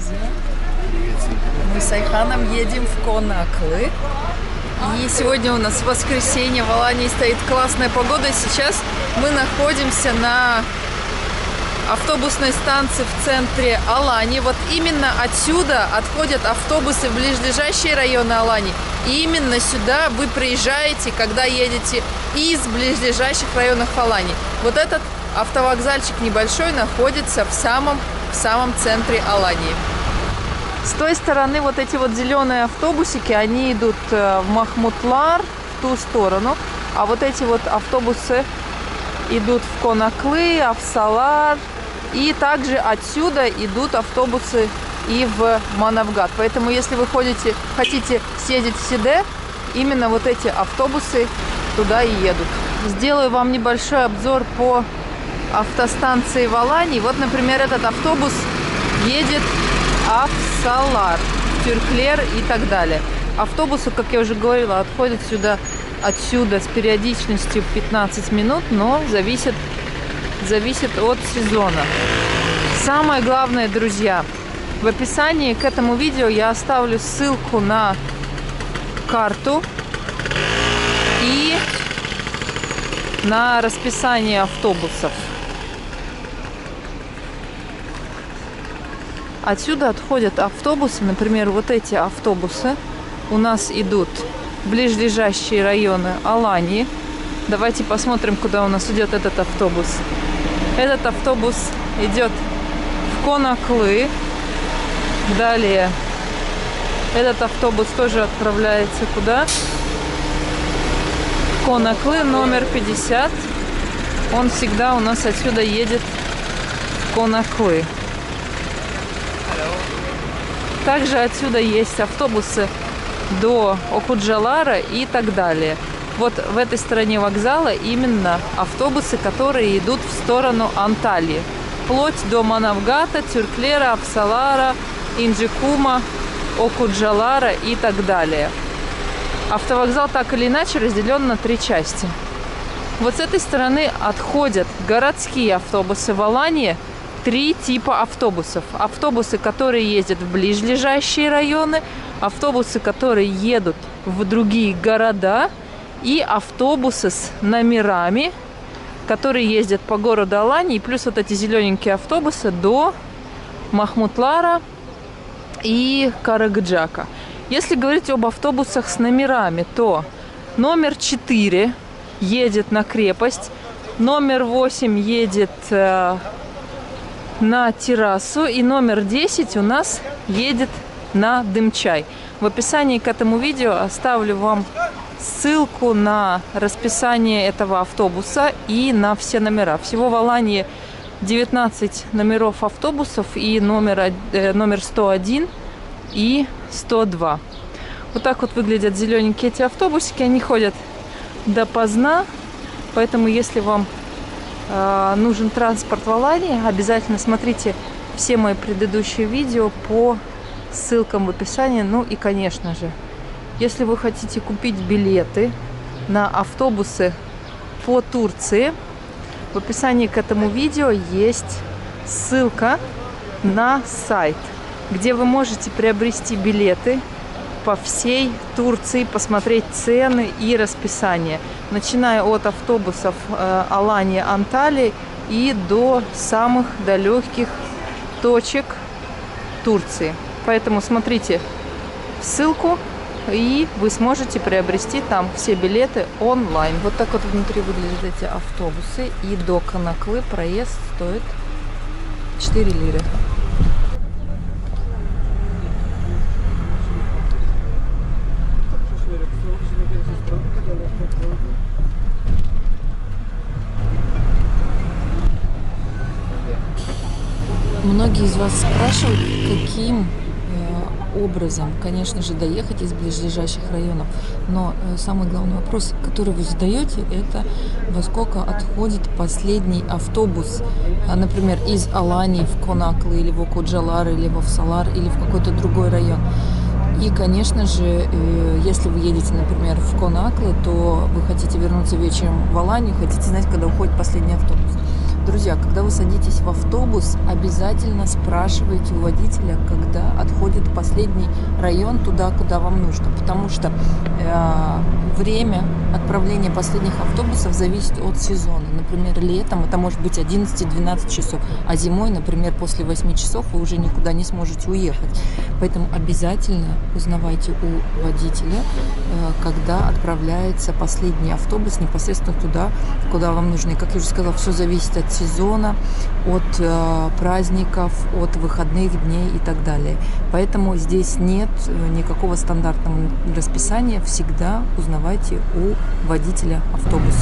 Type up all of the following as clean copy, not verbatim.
день. Мы с Айханом едем в Конаклы. И сегодня у нас воскресенье, в Алании стоит классная погода. Сейчас мы находимся на автобусной станции в центре Алании. Вот именно отсюда отходят автобусы в ближайшие районы Алании. И именно сюда вы приезжаете, когда едете из ближайших районов Алании. Вот этот автовокзальчик небольшой находится в самом центре Алании. С той стороны вот эти вот зеленые автобусики, они идут в Махмутлар, в ту сторону. А вот эти вот автобусы идут в Конаклы, Афсалар. И также отсюда идут автобусы и в Манавгат. Поэтому, если вы хотите съездить в Сиде, именно вот эти автобусы туда и едут. Сделаю вам небольшой обзор по автостанции в Алании. Вот, например, этот автобус едет Афсалар, Тюрклер и так далее. Автобусы, как я уже говорила, отходят отсюда с периодичностью 15 минут, но зависит от сезона. Самое главное, друзья, в описании к этому видео я оставлю ссылку на карту и на расписание автобусов. Отсюда отходят автобусы, например, вот эти автобусы у нас идут в ближайшие районы Алании. Давайте посмотрим, куда у нас идет этот автобус. Этот автобус идет в Конаклы. Далее этот автобус тоже отправляется куда? В Конаклы, номер 50. Он всегда у нас отсюда едет в Конаклы. Также отсюда есть автобусы до Окуджалара и так далее. Вот в этой стороне вокзала именно автобусы, которые идут в сторону Анталии. Вплоть до Манавгата, Тюрклера, Афсалара, Инджикума, Окуджалара и так далее. Автовокзал так или иначе разделен на 3 части. Вот с этой стороны отходят городские автобусы в Алании. 3 типа автобусов. Автобусы, которые ездят в ближайшие районы, автобусы, которые едут в другие города, и автобусы с номерами, которые ездят по городу Алании, плюс вот эти зелененькие автобусы до Махмутлара и Карагджака. Если говорить об автобусах с номерами, то номер 4 едет на крепость, номер 8 едет на террасу, и номер 10 у нас едет на Дымчай. В описании к этому видео оставлю вам ссылку на расписание этого автобуса и на все номера. Всего в Алании 19 номеров автобусов и номер 101 и 102. Вот так вот выглядят зелененькие эти автобусики. Они ходят допоздна, поэтому если вам нужен транспорт в Алании, обязательно смотрите все мои предыдущие видео по ссылкам в описании. Ну и, конечно же, если вы хотите купить билеты на автобусы по Турции, в описании к этому видео есть ссылка на сайт, где вы можете приобрести билеты по всей Турции, посмотреть цены и расписание, начиная от автобусов Алания-Анталия и до самых далеких точек Турции. Поэтому смотрите ссылку, и вы сможете приобрести там все билеты онлайн. Вот так вот внутри выглядят эти автобусы. И до Конаклы проезд стоит 4 лиры. Многие из вас спрашивают, каким образом, конечно же, доехать из ближайших районов. Но самый главный вопрос, который вы задаете, это во сколько отходит последний автобус, например, из Алании в Конаклы, или в Окуджалар, или в Афсалар, или в какой-то другой район. И, конечно же, если вы едете, например, в Конаклы, то вы хотите вернуться вечером в Аланию, хотите знать, когда уходит последний автобус. Друзья, когда вы садитесь в автобус, обязательно спрашивайте у водителя, когда отходит последний район туда, куда вам нужно. Потому что время отправления последних автобусов зависит от сезона. Например, летом это может быть 11-12 часов, а зимой, например, после 8 часов вы уже никуда не сможете уехать. Поэтому обязательно узнавайте у водителя, когда отправляется последний автобус непосредственно туда, куда вам нужно. И, как я уже сказала, все зависит от сезона, от праздников, от выходных дней и так далее. Поэтому здесь нет никакого стандартного расписания. Всегда узнавайте у водителя автобуса.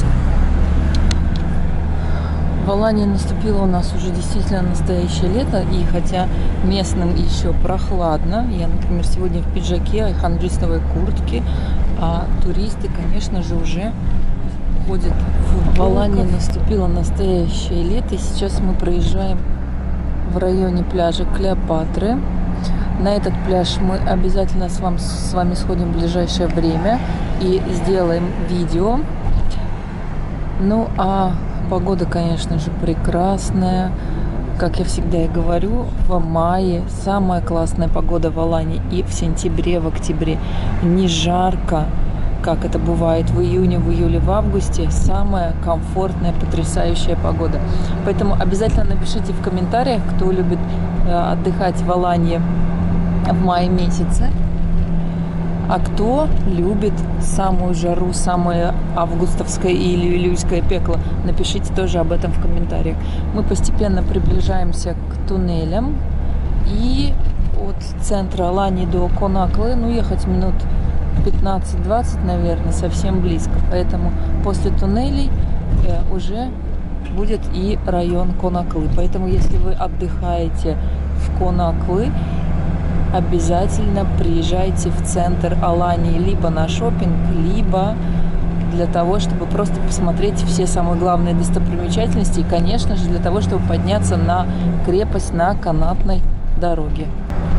В Алании наступило у нас уже действительно настоящее лето, и хотя местным еще прохладно, я, например, сегодня в пиджаке, хандрисовой куртке, а туристы, конечно же, уже ходят в Алании. Наступило настоящее лето, и сейчас мы проезжаем в районе пляжа Клеопатры. На этот пляж мы обязательно с вами сходим в ближайшее время и сделаем видео. Ну, а погода, конечно же, прекрасная. Как я всегда и говорю, в мае самая классная погода в Алании, и в сентябре, в октябре не жарко, как это бывает в июне, в июле, в августе. Самая комфортная, потрясающая погода. Поэтому обязательно напишите в комментариях, кто любит отдыхать в Алании в мае месяце, а кто любит самую жару, самое августовское или июльское пекло. Напишите тоже об этом в комментариях. Мы постепенно приближаемся к туннелям, и от центра Алании до Конаклы, ну, ехать минут 15-20, наверное, совсем близко. Поэтому после туннелей уже будет и район Конаклы. Поэтому, если вы отдыхаете в Конаклы, обязательно приезжайте в центр Алании либо на шопинг, либо для того, чтобы просто посмотреть все самые главные достопримечательности, и, конечно же, для того, чтобы подняться на крепость на канатной дороге.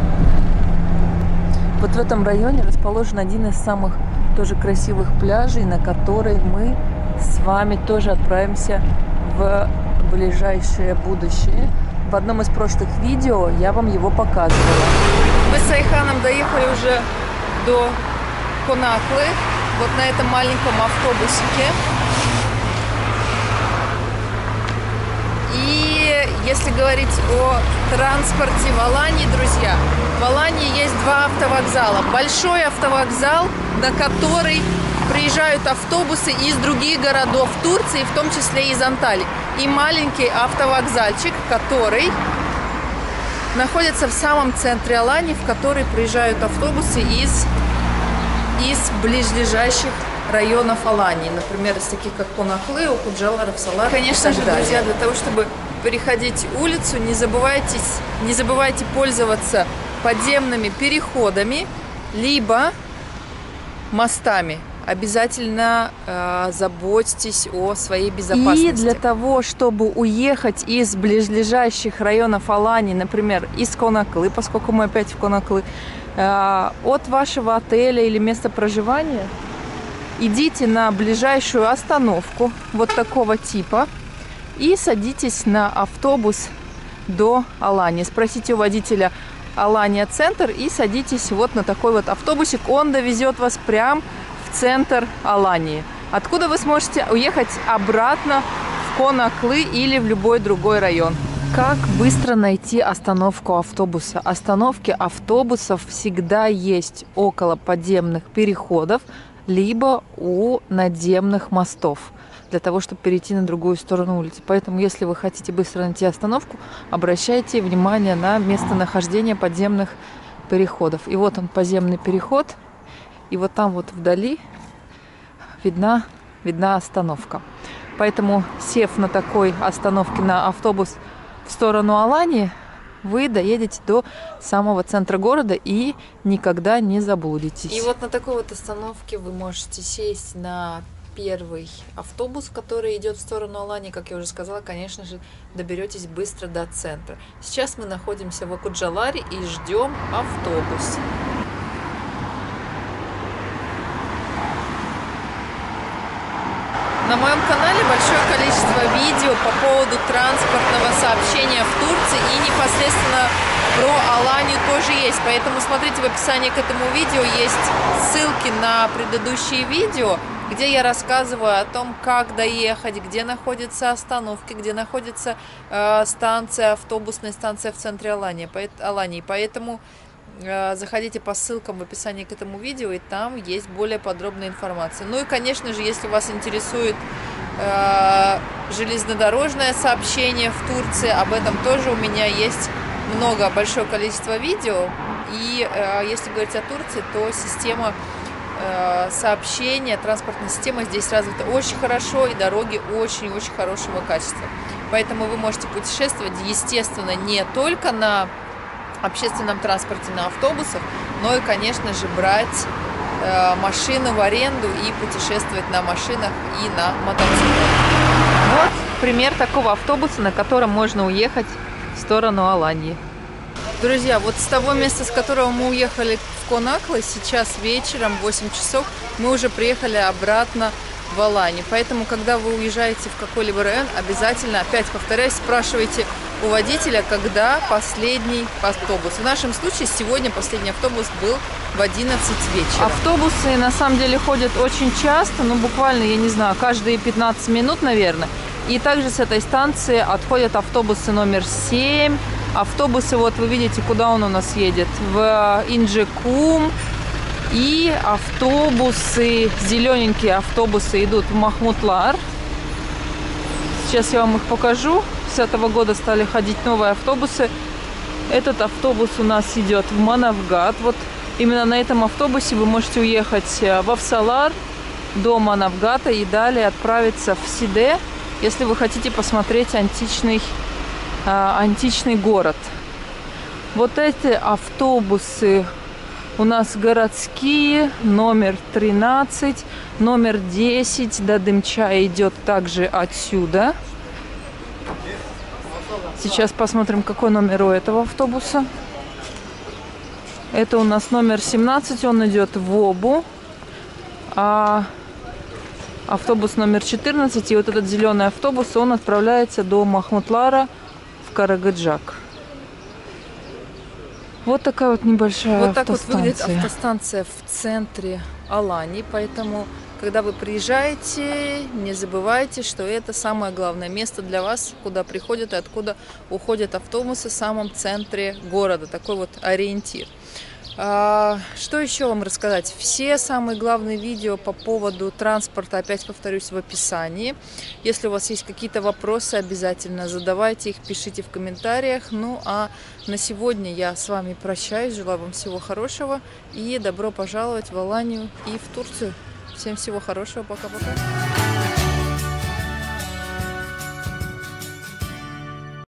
Вот в этом районе расположен один из самых тоже красивых пляжей, на который мы с вами тоже отправимся в ближайшее будущее. В одном из прошлых видео я вам его показывала. Мы с Айханом доехали уже до Конаклы, вот на этом маленьком автобусике. И если говорить о транспорте в Алании, друзья, в Алании есть два автовокзала. Большой автовокзал, на который приезжают автобусы из других городов Турции, в том числе из Анталии. И маленький автовокзальчик, который находится в самом центре Алании, в который приезжают автобусы из ближайших районов Алании. Например, из таких как Конаклы, Окуджала, Рафсала. Конечно же, друзья, для того, чтобы переходить улицу, не забывайте пользоваться подземными переходами, либо мостами. Обязательно заботьтесь о своей безопасности. И для того, чтобы уехать из ближайших районов Алании, например, из Конаклы, поскольку мы опять в Конаклы, от вашего отеля или места проживания, идите на ближайшую остановку вот такого типа и садитесь на автобус до Алании. Спросите у водителя Алания центр и садитесь вот на такой вот автобусик. Он довезет вас прям в центр Алании, откуда вы сможете уехать обратно в Конаклы или в любой другой район. Как быстро найти остановку автобуса? Остановки автобусов всегда есть около подземных переходов, либо у надземных мостов, для того, чтобы перейти на другую сторону улицы. Поэтому, если вы хотите быстро найти остановку, обращайте внимание на местонахождение подземных переходов. И вот он, подземный переход. И вот там вот вдали видна остановка. Поэтому, сев на такой остановке на автобус в сторону Алании, вы доедете до самого центра города и никогда не заблудитесь. И вот на такой вот остановке вы можете сесть на первый автобус, который идет в сторону Алании. Как я уже сказала, конечно же, доберетесь быстро до центра. Сейчас мы находимся в Окуджаларе и ждем автобус. На моем канале большое количество видео по поводу транспортного сообщения в Турции и непосредственно про Аланию тоже есть. Поэтому смотрите, в описании к этому видео есть ссылки на предыдущие видео, где я рассказываю о том, как доехать, где находятся остановки, где находится станция, автобусная станция в центре Алании. Поэтому заходите по ссылкам в описании к этому видео, и там есть более подробная информация. Ну и, конечно же, если вас интересует железнодорожное сообщение в Турции, об этом тоже у меня есть большое количество видео. И если говорить о Турции, то система сообщения, транспортная система здесь развита очень хорошо, и дороги очень-очень хорошего качества. Поэтому вы можете путешествовать, естественно, не только на общественном транспорте, на автобусах, но и, конечно же, брать машину в аренду и путешествовать на машинах и на мотоциклах. Вот пример такого автобуса, на котором можно уехать в сторону Алании. Друзья, вот с того места, с которого мы уехали в Конаклы, сейчас вечером, 8 часов, мы уже приехали обратно в Аланию. Поэтому, когда вы уезжаете в какой-либо район, обязательно, опять повторяюсь, спрашивайте у водителя, когда последний автобус. В нашем случае сегодня последний автобус был в 11 вечера. Автобусы на самом деле ходят очень часто, ну буквально, я не знаю, каждые 15 минут, наверное. И также с этой станции отходят автобусы номер 7. Автобусы, вот вы видите, куда он у нас едет, в Инджикум. И автобусы, зелененькие автобусы идут в Махмутлар. Сейчас я вам их покажу. С этого года стали ходить новые автобусы. Этот автобус у нас идет в Манавгат. Вот именно на этом автобусе вы можете уехать в Афсалар до Манавгата и далее отправиться в Сиде, если вы хотите посмотреть античный город. Вот эти автобусы у нас городские, номер 13, номер 10 до Дымча идет также отсюда. Сейчас посмотрим, какой номер у этого автобуса. Это у нас номер 17, он идет в Обу. А автобус номер 14, и вот этот зеленый автобус, он отправляется до Махмутлара в Карагаджак. Вот такая вот небольшая автостанция. Вот так вот выглядит автостанция в центре Алании, поэтому, когда вы приезжаете, не забывайте, что это самое главное место для вас, куда приходят и откуда уходят автобусы в самом центре города, такой вот ориентир. Что еще вам рассказать? Все самые главные видео по поводу транспорта, опять повторюсь, в описании. Если у вас есть какие-то вопросы, обязательно задавайте их, пишите в комментариях. Ну а на сегодня я с вами прощаюсь, желаю вам всего хорошего и добро пожаловать в Аланию и в Турцию. Всем всего хорошего, пока-пока.